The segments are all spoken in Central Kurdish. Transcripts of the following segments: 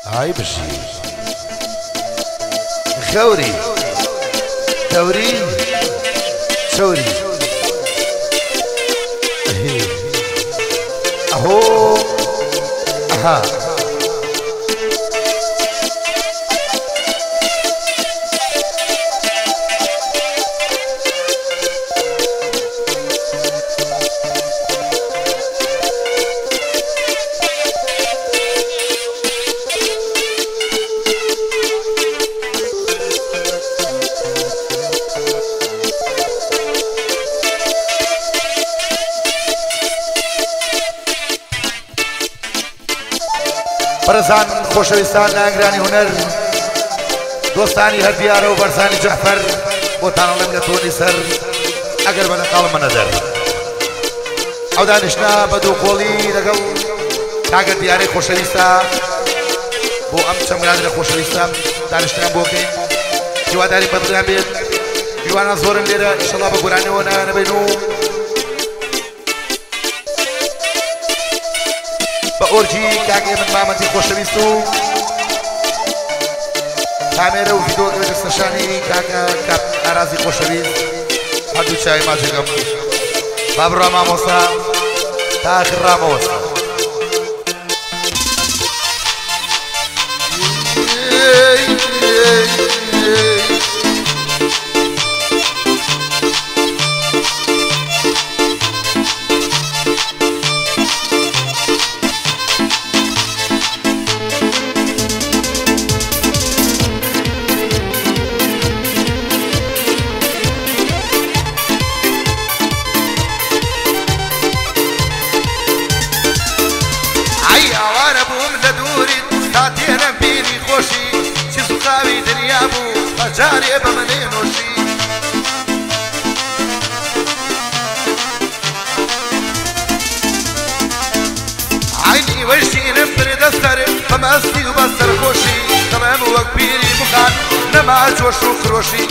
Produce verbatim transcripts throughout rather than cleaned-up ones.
هاي بشي خوري ثوري ثوري اهو اها برزان خوشویستان لانگرانی هنر دوستانی هر دیاره و برزانی جعفر بوتان علم لطونی سر اگر بنا قال من نظر او دانشنا بدو قولی لگو تاگر دیاره خوشویستا بو ام چمگرانی خوشویستا دانشنا بوکیم جواداری بدلان بید جوانا زورن لیره انشالله بگرانی ونا نبینو بأورجي كاكي من مامتي خوشويستو كاميرا وفيديو كده استشاني كاكا كاب أرازي خوشويست هادو شاي ماجيكم باب راموسا تاخر راموسا جاري بمنين وشي عيني وشي نفر دستر فمستي وبستر خوشي تمام وكبيري مخان نما جوش وخروشي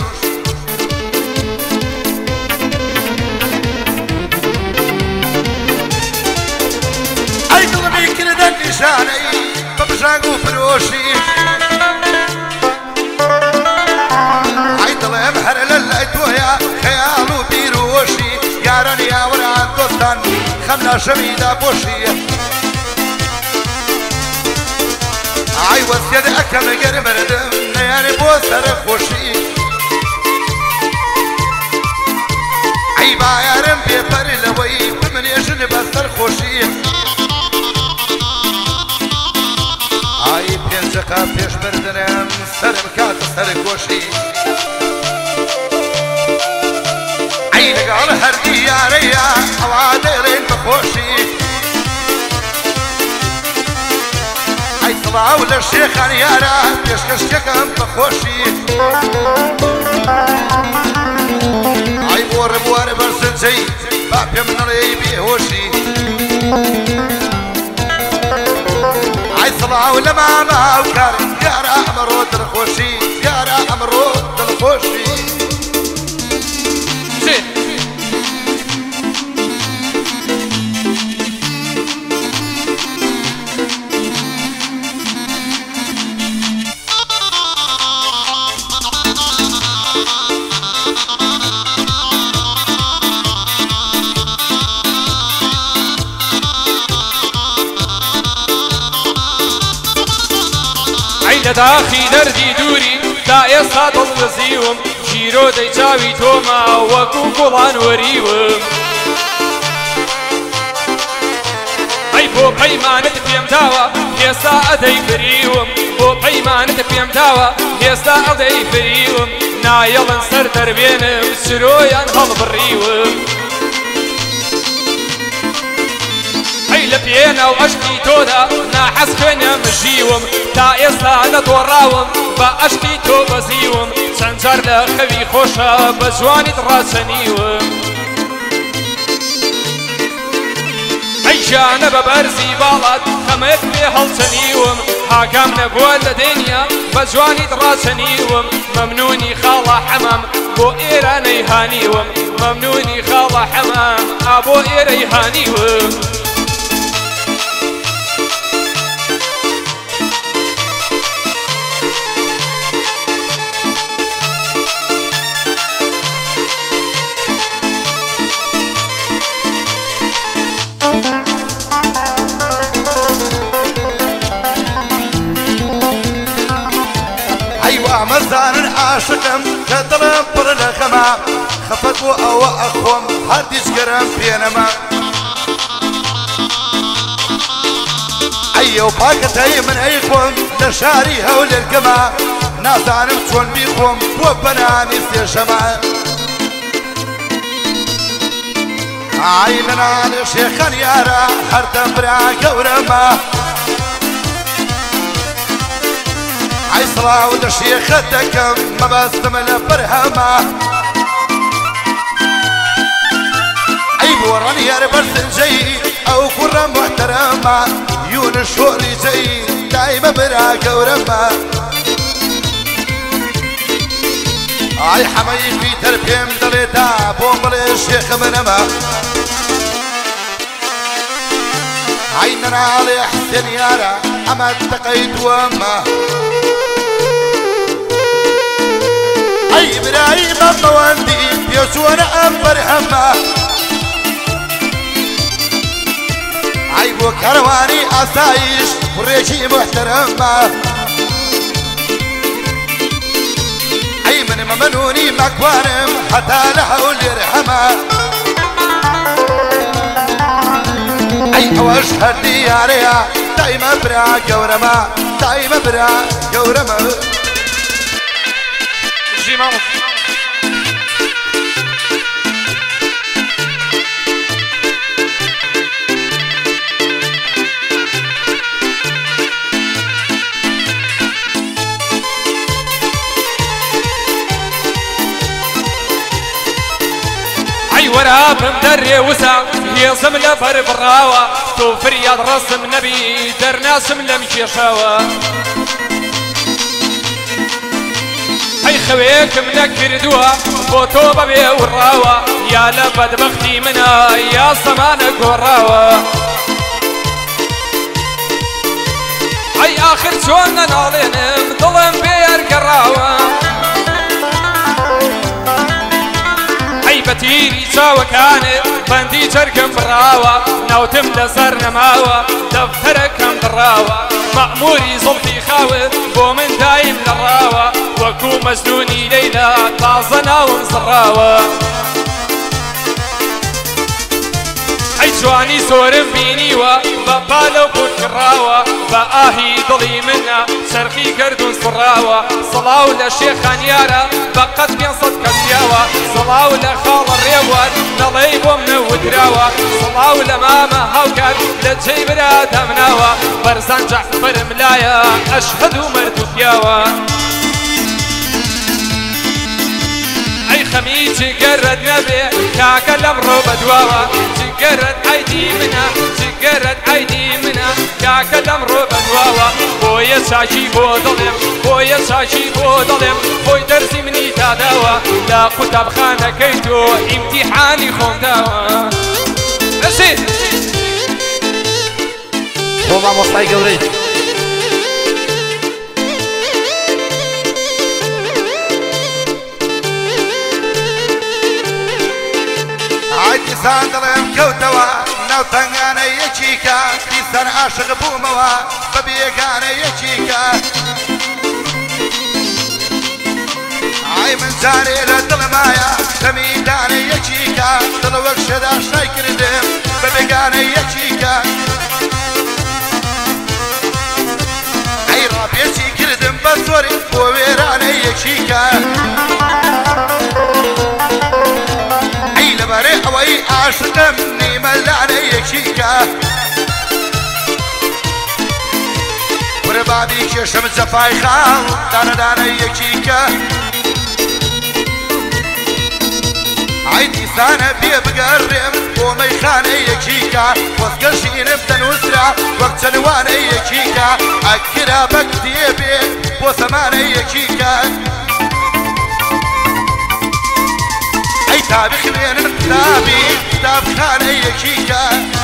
اي قلبي كل ذا نشاني فبشاق وفروشي بحر للأيتويا خيالو بيروشي ياراني يا وران دوستان خمنا شميدا بوشي عاي وسيد أكم غير مردم نياني بوسر خوشي عاي بايارم بيبر لوي ومن يجن بسر خوشي عاي بينجقا بيش بردنم سرم كات سر خوشي قال هردي يا ريا حوادرين بخوشي اي طلعوا للشيخ عنيارة يشكشكم بخوشي اي بور بور برسل زي بابي من ري بيهوشي اي طلعوا لما ما وكارم يا را امرود الخوشي يا را امرود الخوشي داخي دردي دوري دا يسا تلزيوم جيرو دي تاوي توما وكو كولان وريوم اي بو قيمانة بيم داوا يسا ادي فريوم بو قيمانة بيم داوا يسا ادي فريوم نايلن سر دربينم سرويان هل بريوم اي لبينا واشكي تودا ناحس كنا مجيوم تا يسلا نتوراوم باشكي تو بزيوم سنجر لخوي خوشا بجواني تراسنيوم اي جانب برزي بالات خمك بهالتنيوم حاكم نبوة الدنيا بجواني تراسنيوم ممنوني خالا حمام بو ايراني هانيوم ممنوني خالا حمام ابو ايري هانيوم دەسەم کە دڵم پڕ لە خەما خەفەت بۆ ئەوە ئەخۆم هەردیش گەرم پێ نەما ئەیە و پاکەتایی من ئەی خۆم لە شاری هەولێرگەما نازانم چۆن بیخۆم بۆ بەنانی سێشەما ئای لەناڵێ شێخەن یارە هەردەم برا گەورەمە ئای سڵاو لە شێخە دەکەم مەبەستمە لە بەرهەمە ئەی بۆ ڕەنیار بەرسنجەی ئەو کوڕە محتەرەمە یونە شۆڕی جەی دایمە برا گەورەمە ئای حەمەی پیتەر پێم دەڵێدا بۆ بڵێ شێخە منەمە ئای نەناڵێ حسێن یارە ئەمە تەقەی دووەمە ئەی برایی بەمەوەندی پێچووەنە ئەم بەرهەمە ئەی بۆ کەڕەوانی ئاسایش کوڕێکی محتەرەمە ئەی من مەمەنونی مەکوانم هەتا لە هەولێر هەمە ئەی ئەوەش هەردی یارەیە دایمە برا گەورەمە دایمە برا گەورەمە ورابم دري وسع هيصم لبر براوة تو فرياد رسم نبي درناسم لمشي شاوة اي خويك منكر دوا بوتو ببي وراوة يا لبد بختي منا يا صمانك وراوة اي اخر شون نالينم ظلم بير قراوة بەتیری چاوەکانت بەندی جەرگم بڕاوە ناوتم لەسەر نەماوە دەفتەرەکەم بڕاوە مەئموری زوڵفی خاوت بۆ من دایم لەڕاوە وەکو مەجنوونی لەیلا تازە ناوم زڕاوە ئەی جوانی زۆرم بینیوە بە پالە و بورکڕاوە بە ئاهی دڵی منە سەرخی گەردون سڕاوە سڵاو لە شێخان یارە بە قەت پێنسەد کەسیاوە سڵاو لە خاڵە ڕێوات دەڵێی بۆم نەودراوە سڵاو لە مامە هاوکات لە جێی برا دەمناوە بەرزان جەعفەرم لایە ئەشهەد و مەرد و پیاوە ئەی خەمی جگەرت نەبێ کاکە لەمڕۆ بەدواوە جگەرت ئایدی منە جگەرت ئایدی منە کاکە لەمڕۆ بەدواوە بۆیە چاکی بۆ دڵێم بۆیە چاکی بۆ دڵێم خۆی دەرزی منی داداوە لە قوتابخانەکەی تۆ ئیمتیحانی خۆم داوە ئەسێ بۆ مامۆستای گەورەی دیسان دڵێم کەوتەوە ناو تەنگانە یەکیکە دیسان عاشق بوومەوە بە بێگانە یەکیکە ئای من جارێ لە دڵمایە لە میدانە یەکیکە دڵ وەک شەدا شای کردم بە بێگانە یەکیکە ئەی ڕاپێچی کردم بە زۆری بۆ وێرانە یەکیکە بەرێ ئەوەی عاشقم نیمە لانە یەکیکە ورە بابی کێشم جەفای خاڵ دانە دانە یەکیکە ئای دیسانە بێ بگەڕێم بۆ مەیخانە یەکیکە وەزگەشینم دەنووسرا وەک چەنوانە یەکیکە ئەکرا بە کتێبێ بۆ سەمانە یەکیکە ئەی تابی خوێنن کتابی کتابخانە یەکیکە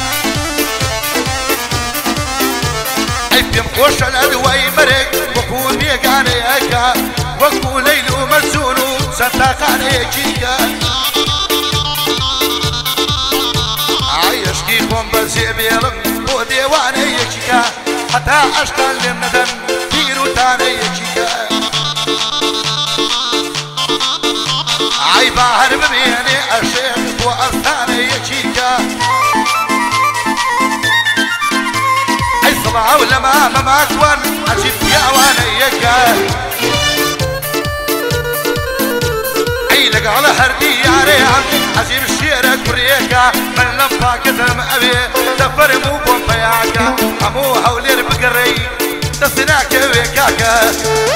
ئەی پێم خۆشە لە دوای مەرێک وەکو بێگانەیەکە وەکو لەیل و مەجنون و چەند تاقانە یەکیکە ئای عشقی خۆم بەجێ بێڵم بۆ دێوانە یەکیکە هەتا عەشقان لێم نەدەن پیر و تانە یەکیکە باهر ببيني الشيخ وأستاني يكيكا أي صباح ولا ما ما كون عجيب يا وانا يكا أي لقى على هردي يا ريان عجيب الشيرة بريكا من لفا كتم أبي دفر مو بوم بياكا أمو حولي بقري تسناك بكاكا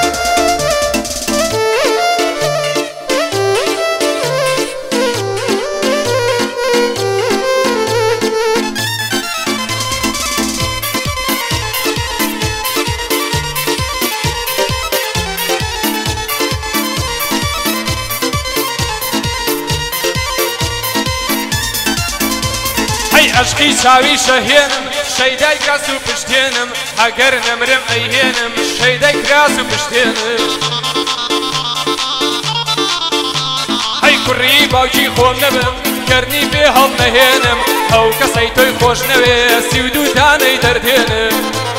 عشقی چاوی شەهێنم شەیدای کراس و پشتێنم ئەگەر نەمرم ئەیهێنم شەیدای کراس و پشتێنم ئەی کوڕی باوکی خۆم نەبم کەرنی بێ هەڵ نەهێنم ئەو کەسەی تۆی خۆش نەوێ سی و دوو دانەی دەردێنم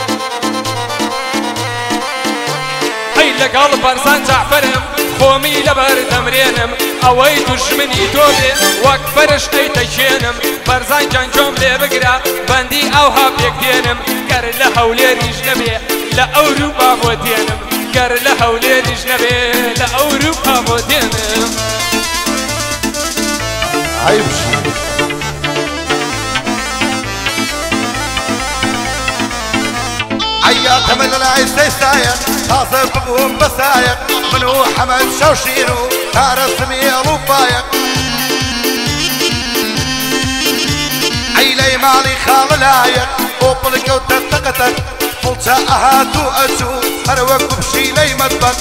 ئەی لەگەڵ بەرزان جعفەرم خۆمی لەبەر دەمرێنم ئەوەی دوژمنی تۆ بێ وەک بەرش ئەی دەکێنم بەرزان جەنجۆم لێ بگرە بەندی ئەوها پێک دێنم گەر لە هەولێریش نەبێ لە ئەوروپا بۆ دێنم گەر لە هەولێریش نەبێ لە ئەوروپا بۆ دێنم عيا تمل العيش سايق خاصر بقوم بسايق منو حمد شوشيرو تارس ميل وفايق عيلي مالي خال لايق وبلك وتتقتك فلتا اهاتو اتو هروك بشي لي مدبك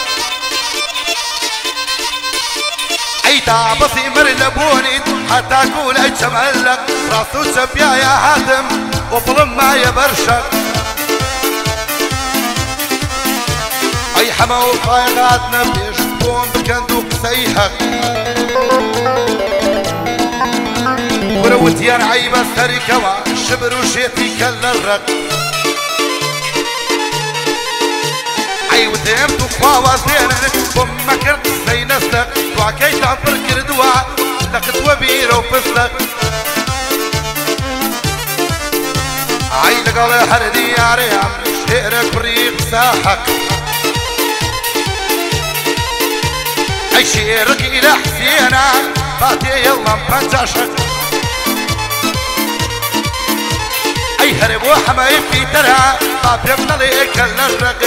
اي تعبصي مر لبوني حتى اقول اي تملك راسو سبيا يا هادم وبلم ما يبرشك اي حما وفايقاتنا بيش بون بكندو قسيحك وروت يا رعيبة سريكوا شبر وشيتي كالرق اي وديمت وخواوا زينك وما كرت زي نسلك وعكيت عبر كردوا لقت وبير وفسلك اي لقال الحردي يا ريام شهرك بريق ساحك اي شيرك الى حسينا فاتي يلا مبنجاشك اي هرب وحماي في ترى ما بيمنا ليك الرق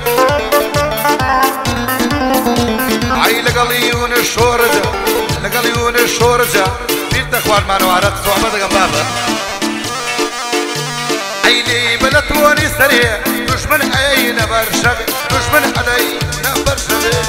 اي لقليون الشورجة لقليون الشورجة بيت اخوان ما نوارد صعبة بابا اي لي بلتوني سريع دشمن اي نبرشق دشمن ادي نبرشق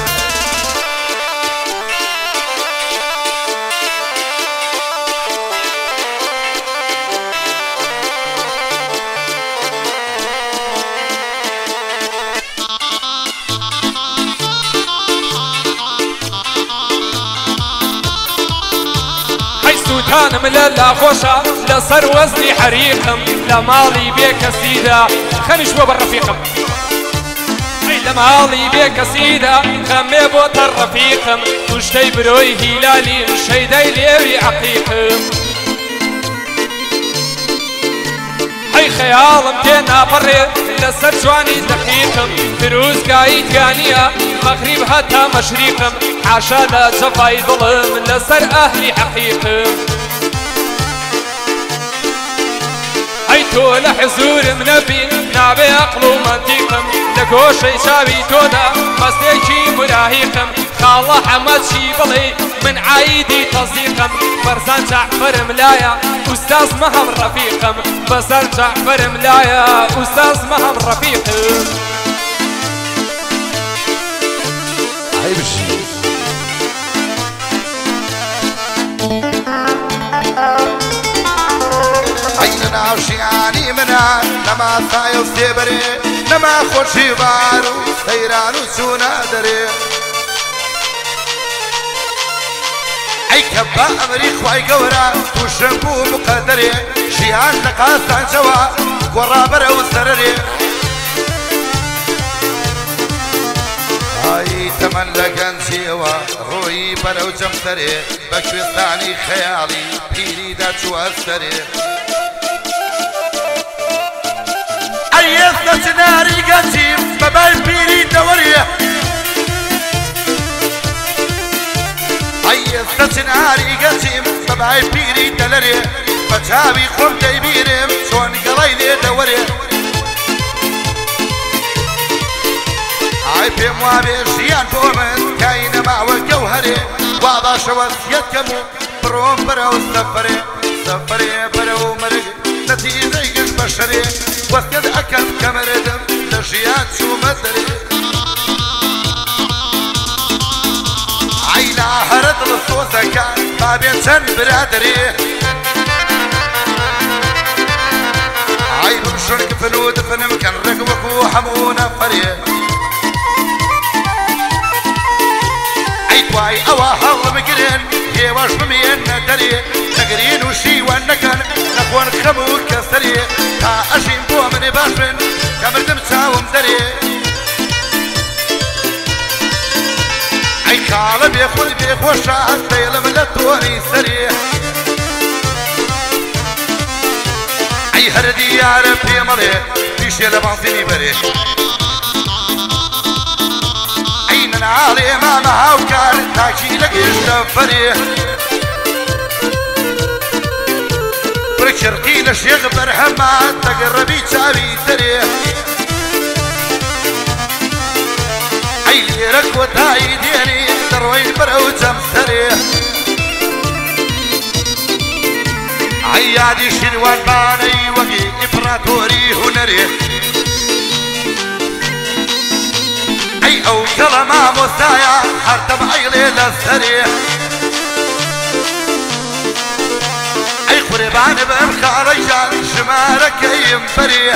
كانم للا خوشا لصر وزني حريقم لمالي بيك سيدا خمش بو بالرفيقم اي لمالي بيك سيدا خمي بو الرفيقم وشتي بروي هلالي شيداي ليري عقيقم اي خيالم تينا بري لسر جواني دقيقم فروز قايد قانية مغرب حتى مشريقم عشا لا جفاي ظلم لسر اهلي حقيقم تو لحزور منبي نابي عقل ومنطقم لقوشي شابي تودا مستيكي ملاهيقم خالله حمد شيبلي من عايدي تصديقم برزان جعفر ملايا أستاذ مهم رفيقم برزان جعفر ملايا أستاذ مهم رفيقم هاي بشي عيننا عشياني منا لما ثايو سيبري لما خوشي بارو سيرانو سونا دري اي كبا امري خواي قورا وشنبو مقدري شيان لقاسان شوا قرابر وسرري ئای تەمەن لە گەنجیەوە ڕۆیی بەرەو جەمسەرێ بە کوێستانی خەیاڵی پیریدا چووە سەرێ ئەی ئێستا چناری گەنجیم بەبای پیری دەوەریە ئەی ئێستا چناری گەنجیم بەبای پیری دەلەرێ بە چاوی خۆم دەیبیرم چۆن گەڵای لێ دەوەرێ ئای پێم وابێ ژیان بۆ من کای نەماوە گەوهەرێ وا باشەوە سیەتکەم و بڕۆم بەرەو سەفەرێ سەفەرێ بەرەو مەرگ نەتیجەی گشت بەشەرێ وەستێت ئەکەم کەمەرێدم لە ژیان چوومە دەرێ ئای لا هەرە دڵ سۆزەکان بابێ چەند برادەرێ ئای بمشن کفن و دفنم کەن ڕێک وەکو هەموو نەفەرێ وای ئەوە هەڵبگرن هێواش بمێنە دەرێ نەگرین و شیوان نەکەن نەخۆن خەم و کەسەرێ تا ئەژین بۆ منێ باش بن کە مردم چاوم دەرێ ئەی کاڵە بێخود بێخۆشە دەیڵم لە تۆنی سەرێ ئەی هەر دیارە پێمەڵێ پیشێ لە بازینی بەرێ ناڵێ مامە هاوکار تاکی لە گەشتە فەرێ پڕکرقی لە شێغ بەرهەمان دەگەڕەبی چاوی دەرێ ئەی لێرە کۆتایی دێنی دەڕۆین بەرەو جەمسەرێ ئەی یادی شیروانبانەی وەگی ئیمپراتۆری هونەرێ ئەی ئەو کەڵە مامۆستایە هەردەم ئەیڵێ لە سەرێ ئەی قورێبانە بەم خاڵەیان ژمارەکەیم بەرێ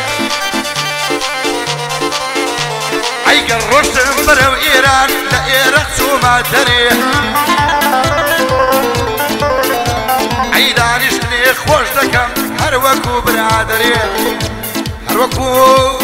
ئەی گەڕ ڕۆشتم بەرەو ئێران لە ئێرە چوومە دەرێ ئەی دانیشتنێ خۆش دەکەم هەر وەکو برادەرێ هەر وەکو